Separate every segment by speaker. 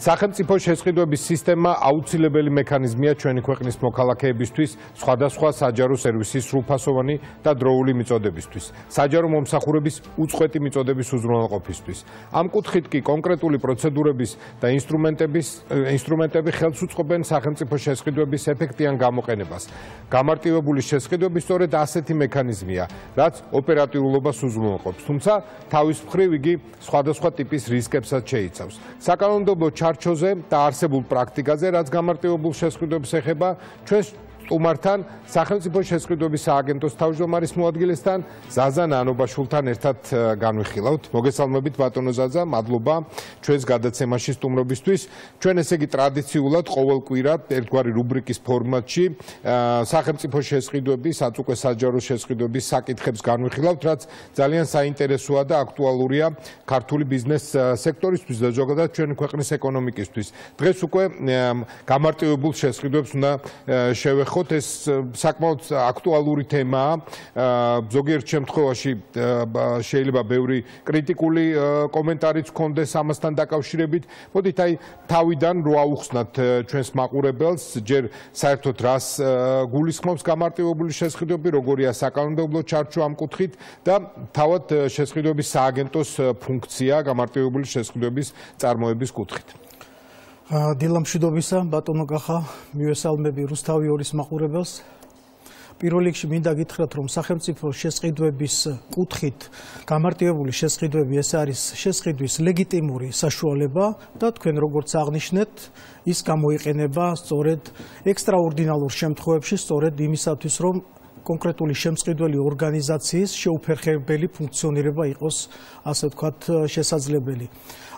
Speaker 1: სახელმწიფო შესყიდვების სისტემა აუცილებელი მექანიზმია ჩვენი ქვეყნის მოქალაქეებისთვის სხვადასხვა საჯარო სერვისის სრულფასოვანი და დროული მიწოდებისთვის, საჯარო მომსახურების უწყვეტი მიწოდების უზრუნველყოფისთვის. ამ კუთხით კი კონკრეტული პროცედურების და ინსტრუმენტები ხელს უწყობენ სახელმწიფო შესყიდვების ეფექტიან გამოყენებას. გამარტივებული შესყიდვები სწორედ ასეთი მექანიზმია, რაც ოპერატიულობას უზრუნველყოფს, თუმცა თავის მხრივ იგი სხვადასხვა ტიპის რისკებსაც შეიცავს. საკანონმდებლო ჩარჩოზე და არსებულ პრაქტიკაზე, რაც გამარტივებულ შესყიდვებს ეხება, ჩვენ სტუმართან, სახელმწიფო შესყიდვების სააგენტოს თავმჯდომარის მოადგილესთან, ზაზა ნანობაშვილთან ერთად განვიხილავთ. მოგესალმებით ბატონო ზაზა, მადლობა ჩვენს გადაცემაში სტუმრობისთვის. ჩვენ ესე იგი ტრადიციულად ყოველ კვირა ერთგვარი რუბრიკის ფორმატში სახელმწიფო შესყიდვების, რაც უკვე საჯარო შესყიდვების საკითხებს განვიხილავთ, რაც ძალიან საინტერესოა და აქტუალურია ქართული ბიზნეს სექტორისთვის და ზოგადად ჩვენი ქვეყნის ეკონომიკისთვის. დღეს უკვე გამარტივებულ შესყიდვებს უნდა შევეხოთ. ეს საკმაოდ აქტუალური თემაა. ზოგიერთ შემთხვევაში შეიძლება ბევრი კრიტიკული კომენტარიც ჰქონდეს ამასთან დაკავშირებით. მოდით აი თავიდან რო აუხსნათ ჩვენს მაყურებელს, ჯერ საერთოდ რას გულისხმობს გამარტივებული შესყიდვები, როგორია საკანონმდებლო ჩარჩო ამ კუთხით და თავად შესყიდვების სააგენტოს ფუნქცია გამარტივებული შესყიდვების წარმოების კუთხით.
Speaker 2: დილა მშვიდობისა, ბატონო კახა, მივესალმები რუსთავი 2-ის მაყურებელს. პირველ რიგში მინდა გითხრათ, რომ სახელმწიფო შესყიდვების კუთხით გამარტივებული შესყიდვები ეს არის შესყიდვის ლეგიტიმური საშუალება და თქვენ როგორც აღნიშნეთ, ის გამოიყენება სწორედ ექსტრაორდინალურ შემთხვევებში, სწორედ იმისათვის, რომ კონკრეტული შემწყიდველი ორგანიზაციის შეუფერხებელი ფუნქციონირება იყოს, ასე ვთქვათ, შესაძლებელი.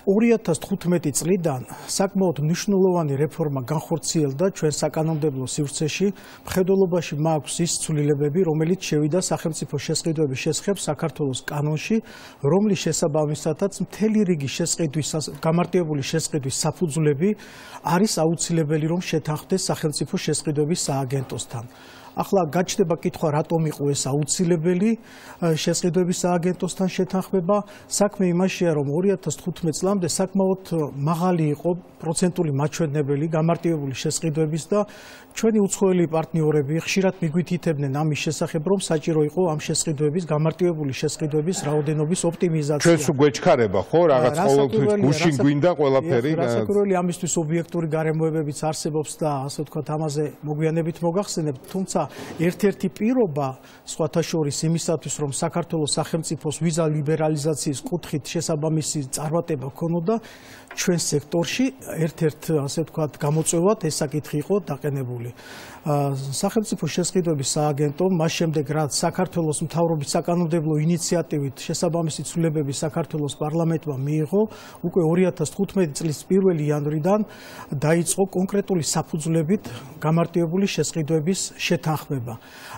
Speaker 2: 2015 წლიდან საკმაოდ მნიშვნელოვანი რეფორმა განხორციელდა ჩვენ საკანონმდებლო სივრცეში. მხედველობაში მაქვს ის ცვლილებები, რომელიც შევიდა სახელმწიფო შესყიდვების შესახებ საქართველოს კანონში, რომლის შესაბამისათაც მთელი რიგი გამარტივებული შესყიდვის საფუძვლები არის აუცილებელი, რომ შეთანხმდეს სახელმწიფო შესყიდვების სააგენტოსთან. ახლა გაჩნდება კითხვა, რატომ იყო ეს აუცილებელი შესყიდვების სააგენტოსთან შეთანხმება. საქმე იმაშია, რომ 2015 წლამდე საკმაოდ მაღალი იყო პროცენტული მაჩვენებელი გამარტივებული შესყიდვების და ჩვენი უცხოელი პარტნიორები ხშირად მიგვითითებდნენ ამის შესახებ, რომ საჭირო იყო ამ შესყიდვების გამარტივებული შესყიდვების რაოდენობის ოპტიმიზაცია.
Speaker 1: ჩვენს უგვეჩქარება, ხო, რაღაც ყოველთვის გუშინ გვინდა ყველაფერი.
Speaker 2: რასაკვირველი ამისთვის ობიექტური გარემოებებიც არსებობს და ასე ვთქვათ, ამაზე მოგვიანებით მოგახსენებთ, თუმცა ერთ-ერთი პირობა სხვათა შორის იმისათვის, რომ საქართველოს სახელმწიფოს ვიზა ლიბერალიზაციის კუთხით შესაბამისი წარმატება ჰქონოდა ჩვენ სექტორში, ერთ-ერთ ასე ვთქვათ, გამოწვევად ეს საკითხი იყო დაყენებული. სახელმწიფო შესყიდვების სააგენტომ მას შემდეგ, რაც საქართველოს მთავრობის საკანონმდებლო ინიციატივით შესაბამისი ცვლილებები საქართველოს პარლამენტმა მიიღო, უკვე 2015 წლის 1 იანვრიდან დაიწყო კონკრეტული საფუძვლებით გამარტივებული შესყიდვების შეთანხმება.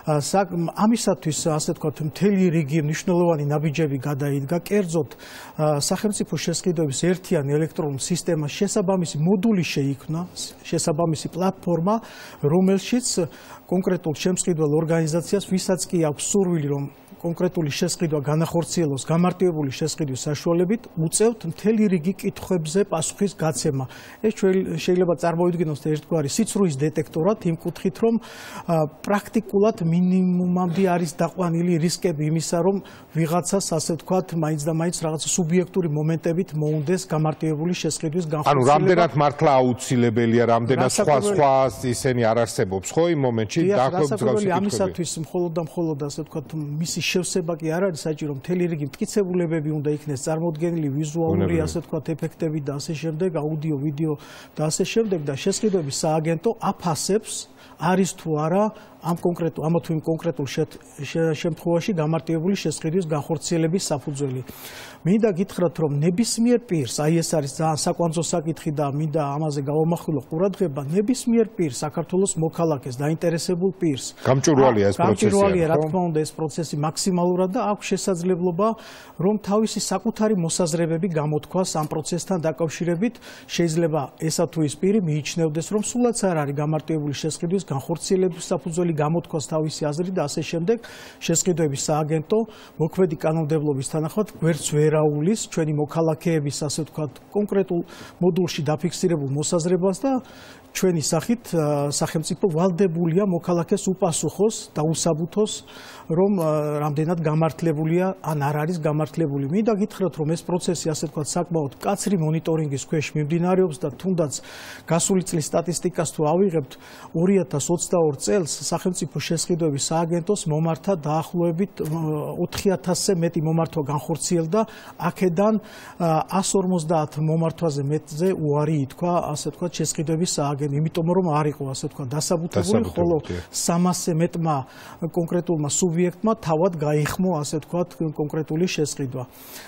Speaker 2: ამისათვის, ასე ვთქვათ, მთელი რიგი მნიშვნელოვანი ნაბიჯები გადაიდგა. კერძოდ, სახელმწიფო შესყიდვების ერთიანი ელექტრონული სისტემა შესაბამისი მოდული შეიქმნა, შესაბამისი პლატფორმა, რომელშიც კონკრეტულ შემწყიდველ ორგანიზაციას, ვისაც კი აქვს სურვილი, რომ კონკრეტული შესყიდვა განახორციელოს გამარტივებული შესყიდვის საშუალებით, უწევთ მთელი რიგი კითხვებზე პასუხის გაცემა. ეს შეიძლება წარმოვიდგინოთ ერთგვარი სიცრუის დეტექტორად იმ კუთხით, რომ პრაქტიკულად მინიმუმამდე არის დაყვანილი რისკები იმისა, რომ ვიღაცას, ასე ვთქვათ, მაინც და მაინც რაღაც სუბიექტური მომენტებით მოუნდეს გამარტივებული შესყიდვის განხორციელება.
Speaker 1: ანუ რამდენად მართლა აუცილებელია, რამდენად სხვა ისენი არ არსებობს, ხო, იმ მომენტში დაახლოებით მსგავსი
Speaker 2: ამისათვის მხოლოდ და მხოლოდ, ასე ვთქვათ, მისი შევსება კი არ არის საჭირო, მთელი რიგი მტკიცებულებები უნდა იქნეს წარმოდგენილი, ვიზუალური, ასე ვთქვათ, ეფექტები და ასე შემდეგ, აუდიო, ვიდეო და ასე შემდეგ და შესყიდვების სააგენტო აფასებს არის თუ არა ამ თუ იმ კონკრეტულ შემთხვევაში გამარტივებული შესყიდვის განხორციელების საფუძველი. მინდა გითხრათ, რომ ნებისმიერ პირს, აი ეს არის ძალიან საკვანძო საკითხი და მინდა ამაზე გავამახვილო ყურადღება, ნებისმიერ პირს, საქართველოს მოქალაქეს, დაინტერესებულ პირს.
Speaker 1: გამჭვირვალეა ეს პროცესი.
Speaker 2: გამჭვირვალეა, რა თქმა უნდა, ეს პროცესი მაქსიმალურად და აქვს შესაძლებლობა, რომ თავისი საკუთარი მოსაზრებები გამოთქვას ამ პროცესთან დაკავშირებით. შეიძლება ესა თუ ის პირი მიიჩნევდეს, რომ სულაც არ არის გამარტივებული შესყიდვის განხორციელების საფუძველი სახელი გამოთქვას თავისი აზრი და ასე შემდეგ. Შესყიდვების სააგენტო მოქმედი კანონმდებლობის თანახმად გვერდს ვერ აუვლის ჩვენი მოქალაქეების ასე ვთქვათ კონკრეტულ მოდულში დაფიქსირებულ მოსაზრებას და ჩვენი სახით სახელმწიფო ვალდებულია მოქალაქეს უპასუხოს და უსაბუთოს რომ რამდენად გამართლებულია ან არ არის გამართლებული. მინდა გითხრათ რომ ეს პროცესი ასე ვთქვათ საკმაოდ მკაცრი მონიტორინგის ქვეშ მიმდინარეობს და თუნდაც გასული წლის სტატისტიკას თუ ავიღებთ 2022 წელს სახელმწიფო შესყიდვების სააგენტოს მომართა დაახლოებით 4000-ზე მეტი მომართვა განხორციელდა აქედან 150 მომართვაზე მეტზე უარი ითქვა ასე ვთქვათ შესყიდვების სააგენტოს იმიტომ რომ არ იყო ასე ვთქვათ დასაბუთებული ხოლო 300-ზე მეტმა კონკრეტულმა სუბიექტმა თავად გაიხმო ასე ვთქვათ კონკრეტული შესყიდვა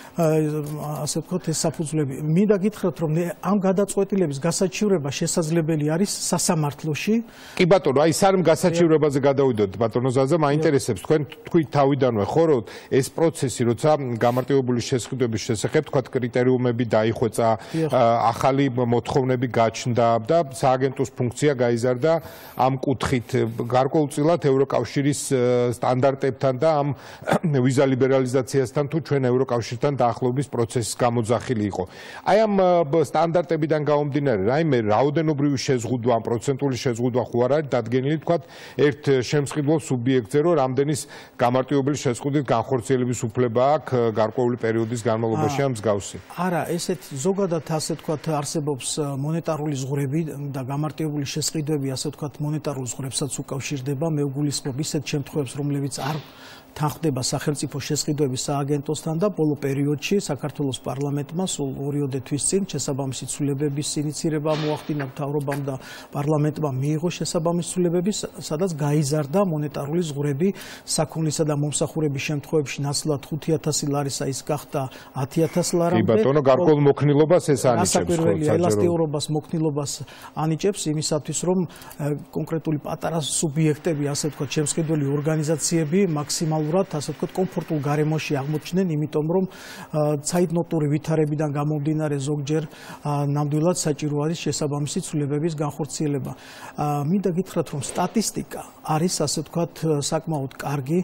Speaker 2: ასე ვთქვათ ეს საფუძვლები მინდა გითხრათ რომ ამ გადაწყვეტილების გასაჩივრება შესაძლებელი არის სასამართლოში
Speaker 1: კი ბატონო აი სარემ გასაჩივრებაზე გადავიდოდეთ ბატონო ზაზა მაინტერესებს თქვენ თქვით თავიდანვე ხო რომ ეს პროცესი როცა გამარტივებული შესყიდვების შესახებ თქვათ კრიტერიუმები დაიხვეწა ახალი მოთხოვნები გაჩნდა და სააგენტოს ფუნქცია გაიზარდა ამ კუთხით გარკვეულწილად ევროკავშირის სტანდარტებთან და ამ ვიზა ლიბერალიზაციასთან თუ ჩვენ ევროკავშირთან დაახლოების პროცესის გამოძახილი იყო. აი ამ სტანდარტებიდან გამომდინარე, რაიმე რაოდენობრივი შეზღუდვა, პროცენტული შეზღუდვა ხო არ არის დადგენილი, თქვათ, ერთ შემსყიდველ სუბიექტზე, რომ რამდენის გამარტივებული შეზღუდვით განხორციელების უფლება აქვს გარკვეული პერიოდის განმავლობაში ამ მსგავსი.
Speaker 2: არა, ესეთ ზოგადად ასე თქვათ არსებობს მონეტარული ზღვრები და გამარტივებული შესყიდვები, ასე თქვათ მონეტარულ ზღვრებსაც უკავშირდება. მე ვგულისხმობ ისეთ შემთხვევებს, რომლებიც არ თანხდება სახელმწიფო შესყიდვების სააგენტოსთან და ბოლო პერიოდში საქართველოს პარლამენტმა სულ 2 თვის წინ შესაბამისი ცვლილებების ინიცირება მოახდინა მთავრობამ და პარლამენტმა მიიღო შესაბამისი ცვლილებები, სადაც გაიზარდა მონეტარული ზღვრები საქონლისა და მომსახურების შემთხვევებში ნაცვლად 5000 ლარისა ის გახდა 10000 ლარამდე.
Speaker 1: კი ბატონო, გარკვეულ მოქნილობას ეს ანიჭებს.
Speaker 2: გასაკვირველი ელასტიურობას მოქნილობას ანიჭებს იმისათვის, რომ კონკრეტული პატარა სუბიექტები, ასე ვთქვათ, შემსყიდველი ორგანიზაციები მაქსიმალურად ასე ვთქვათ, კომფორტულ გარემოში აღმოჩნდნენ, იმიტომ რომ ცაიდნოტური ვითარებიდან გამომდინარე ზოგჯერ ნამდვილად საჭირო არის შესაბამისი ცვლილებების განხორციელება. მინდა გითხრათ, რომ სტატისტიკა არის ასე ვთქვათ, საკმაოდ კარგი.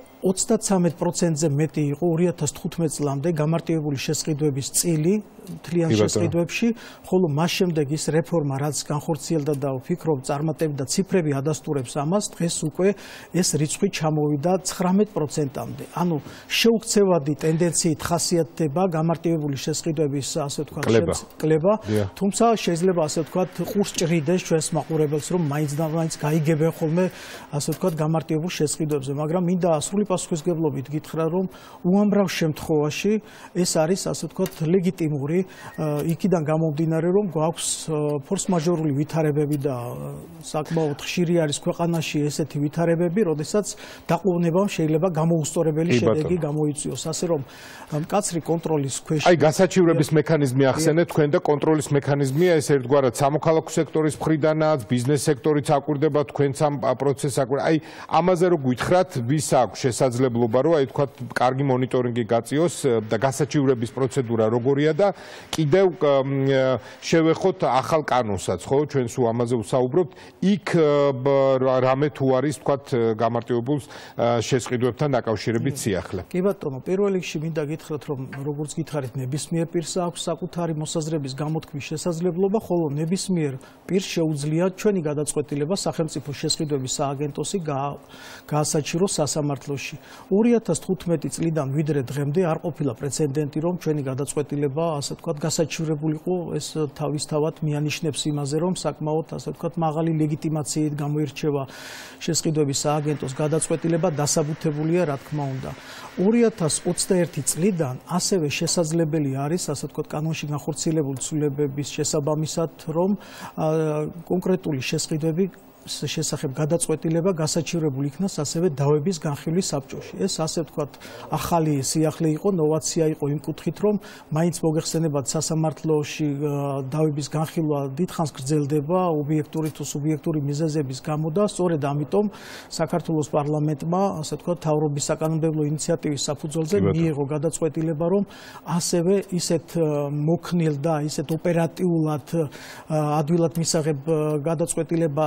Speaker 2: 33%-ზე მეტი იყო 2015 წლამდე გამარტივებული შესყიდვების წილი მთლიან შესყიდვებში, ხოლო მას შემდეგ ის რეფორმა, რაც განხორციელდა და ვფიქრობ, წარმატებდა ციფრები ადასტურებს ამას, დღეს უკვე ეს რიცხვი ჩამოვიდა 19%-მდე. ანუ შეუქცევადი ტენდენციით ხასიათდება გამარტივებული შესყიდვების ასე ვთქვათ კლება, თუმცა შეიძლება ასე ვთქვათ ყურს ჭრიდეს ჩვენს მაყურებელს, რომ მაინც და მაინც გაიგებენ ხოლმე ასე ვთქვათ გამარტივებულ შესყიდვებზე, მაგრამ მინდა სრული პასუხისგებლობით გითხრა, რომ უამრავ შემთხვევაში ეს არის ასე ვთქვათ ლეგიტიმური იქიდან გამომდინარე, რომ გვაქვს ფორს-მაჟორული ვითარებები და საკმაოდ ხშირი არის ქვეყანაში ესეთი ვითარებები, როდესაც დაყოვნებამ შეიძლება გამოუსწორებელი შედეგი გამოიწვიოს, ასე რომ მკაცრი კონტროლის ქვეშ.
Speaker 1: აი გასაჩივრების მექანიზმი ახსენეთ თქვენ და კონტროლის მექანიზმია ეს ერთგვარად სამოქალაქო სექტორის მხრიდანაც, ბიზნეს სექტორიც აკვირდება თქვენს ამ პროცესს აკვირდება. აი ამაზე რო გითხრათ, ვის აქვს შესაძლებლობა, რომ აი თქვათ კარგი მონიტორინგი გაწიოს და გასაჩივრების პროცედურა როგორია და კიდევ შევეხოთ ახალ კანონსაც, ხო, ჩვენ სულ ამაზე ვსაუბრობთ, იქ რამე თუ არის თქვათ გამარტივებულ შესყიდვებთან დაკავშირებით სიახლე.
Speaker 2: კი ბატონო, პირველ რიგში მინდა გითხრათ, რომ როგორც გითხარით, ნებისმიერ პირს აქვს საკუთარი მოსაზრების გამოთქმის შესაძლებლობა, ხოლო ნებისმიერ პირს შეუძლია ჩვენი გადაწყვეტილება სახელმწიფო შესყიდვების სააგენტოსი გაასაჩივროს სასამართლოში. 2015 წლიდან ვიდრე დღემდე არ ყოფილა პრეცედენტი, რომ ჩვენი გადაწყვეტილება ასე ვთქვათ გასაჩივრებულიყო, ეს თავისთავად მიანიშნებს იმაზე, რომ საკმაოდ ასე ვთქვათ მაღალი ლეგიტიმაციით გამოირჩევა შესყიდვების სააგენტოს გადაწყვეტილება, დასაბუთებულია, რა თქმა უნდა. 2021 წლიდან ასევე შესაძლებელი არის, ასე ვთქვათ, კანონში განხორციელებული ცვლილებების შესაბამისად, რომ კონკრეტული შესყიდვები შესახებ გადაწყვეტილება გასაჩივრებული იქნას ასევე დავების განხილვის საბჭოში. ეს ასე ვთქვათ, ახალი სიახლე იყო, ნოვაცია იყო იმ კუთხით, რომ მაინც მოგეხსენებათ სასამართლოში დავების განხილვა დიდხანს გრძელდება ობიექტური თუ სუბიექტური მიზეზების გამო და სწორედ ამიტომ საქართველოს პარლამენტმა, ასე ვთქვათ, თავრობის საკანონმდებლო ინიციატივის საფუძველზე მიიღო გადაწყვეტილება, რომ ასევე ისეთ მოქნილ და ისეთ ოპერატიულად ადვილად მისაღებ გადაწყვეტილება ისეთ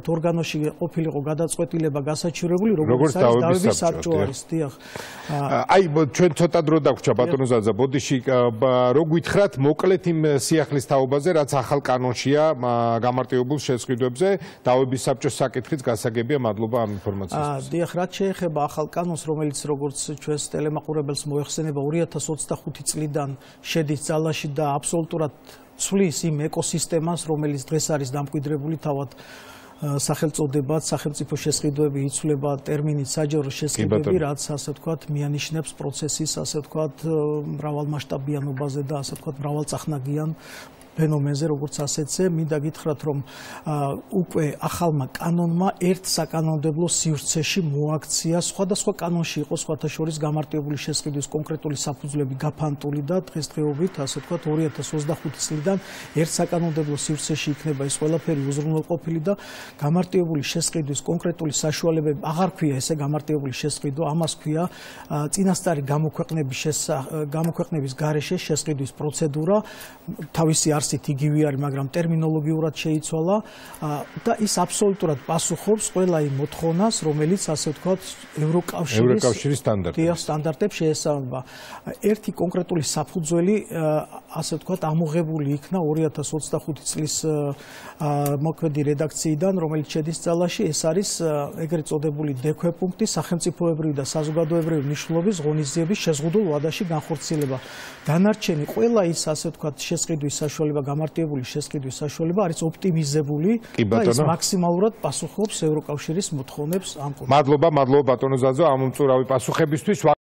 Speaker 2: ერთ ორგანოში ყოფილიყო გადაწყვეტილება გასაჩივრებული, როგორც არის დავების საბჭო არის, დიახ.
Speaker 1: აი, ჩვენ ცოტა დრო დაგვრჩა ბატონო ზაზა, ბოდიში რო გითხრათ მოკლედ იმ სიახლის თაობაზე, რაც ახალ კანონშია გამარტივებულ შესყიდვებზე, დავების საბჭოს საკითხიც გასაგებია, მადლობა ამ ინფორმაციისთვის.
Speaker 2: დიახ, რაც შეეხება ახალ კანონს, რომელიც როგორც ჩვენს ტელემაყურებელს მოეხსენება 2025 წლიდან შედის ძალაში და აბსოლუტურად ცვლის იმ ეკოსისტემას, რომელიც დღეს არის დამკვიდრებული თავად სახელწოდებად, სახელმწიფო შესყიდვები იცვლება ტერმინით საჯარო შესყიდვები, რაც ასე ვთქვათ, მიანიშნებს პროცესის, ასე ვთქვათ, მრავალმასშტაბიანობაზე და ასე ვთქვათ, მრავალწახნაგიან ფენომენზე, როგორც ასეთზე, მინდა გითხრათ, რომ უკვე ახალმა კანონმა ერთ საკანონმდებლო სივრცეში მოაქცია სხვადასხვა კანონში იყო სხვათა შორის გამარტივებული შესყიდვის კონკრეტული საფუძვლები გაფანტული და დღესდღეობით, ასე ვთქვათ, 2025 წლიდან ერთ საკანონმდებლო სივრცეში იქნება ეს ყველაფერი უზრუნველყოფილი და გამარტივებული შესყიდვის კონკრეტული საშუალებები აღარ ქვია ესე გამარტივებული შესყიდვა, ამას ქვია წინასწარი გამოქვეყნების გარეშე შესყიდვის პროცედურა, თავისი არსით იგივე არის, მაგრამ ტერმინოლოგიურად შეიცვალა და ის აბსოლუტურად პასუხობს ყველა იმ მოთხოვნას, რომელიც ასე ვთქვათ, ევროკავშირის სტანდარტებს შეესაბამება. ერთი კონკრეტული საფუძველი, ასე ვთქვათ, ამოღებული იქნა 2025 წლის მოქმედი რედაქციიდან, რომელიც შედის ძალაში, ეს არის ეგრეთ წოდებული დექვეპუნქტი, სახელმწიფოებრივი და საზოგადოებრივი მნიშვნელობის ღონისძიების შეზღუდულ ვადაში განხორციელება. დანარჩენი ყველა ის, ასე ვთქვათ, შესყიდვის საშუალება, გამარტივებული შესყიდვის საშუალება არის ოპტიმიზებული და ის მაქსიმალურად პასუხობს ევროკავშირის მოთხოვნებს ამ კონტექსტში.
Speaker 1: მადლობა ბატონო ზაზო ამ უმწურავი პასუხებისთვის.